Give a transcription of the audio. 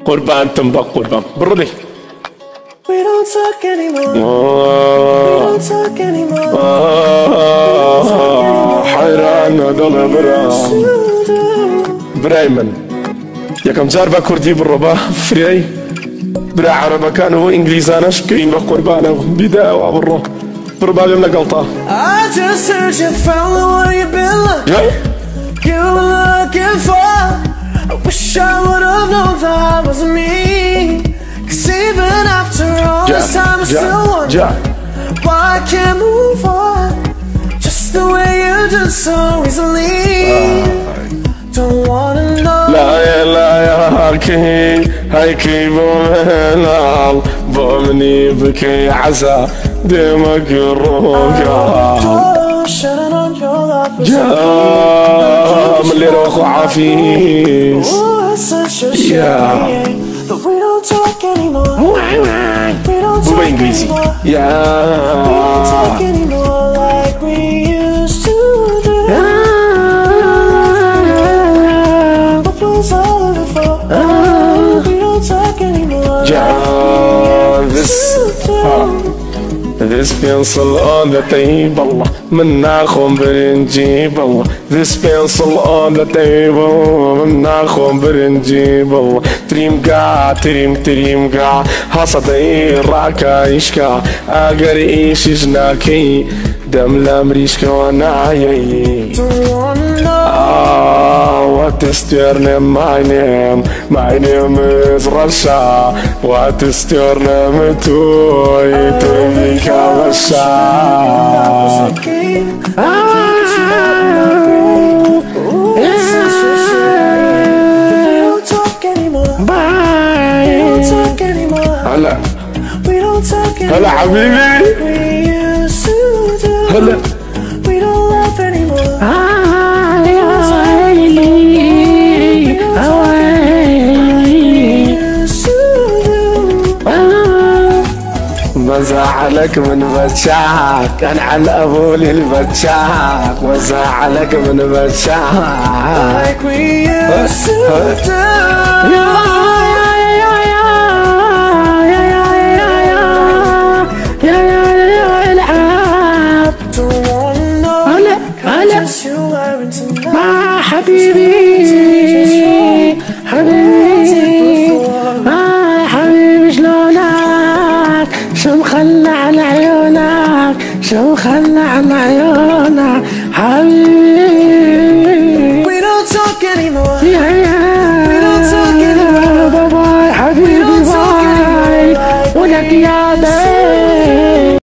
قربان تنبق قربان بردي. We don't talk anymore. We don't talk anymore. حيران دل برايمن يا كم زار كردي بالربا فري برا عربا كانوا انجليزانش كاين بقربانه بدايه وابرو بربا لنا غلطه. I just heard you found the one you've been looking for. I wish I would have known that wasn't me. 'Cause even after all this time I still wonder why I can't move on just the way you did so easily. Don't wanna know. لا يا هيكي بومنال بومني بكي عزا دمك الروقا من اللي روخو عفيس. But we don't talk anymore. We don't talk anymore. We don't talk anymore like we used to do. What was all of it for? We don't talk anymore like we used to do. This pencil on the table من ناخم برنجيب الله. This pencil on the table من ناخم برنجيب الله. تريم قا حصدي راكا يشكا اقر ايش جناكي دم لامريشكا ونايي. What is your name? My name is Rasha. What is your name? Toy Rasha. هلا هلا حبيبي هلا وزعلك من بتشاك انا على ابول البتشاك وزعلك من بتشاك ما حبيبي حبيبي شلونك شو مخلى على عيونك شو مخلى على عيونك حبيبي. We don't talk anymore. We don't talk anymore. باي حبيبي باي ولك يا بي.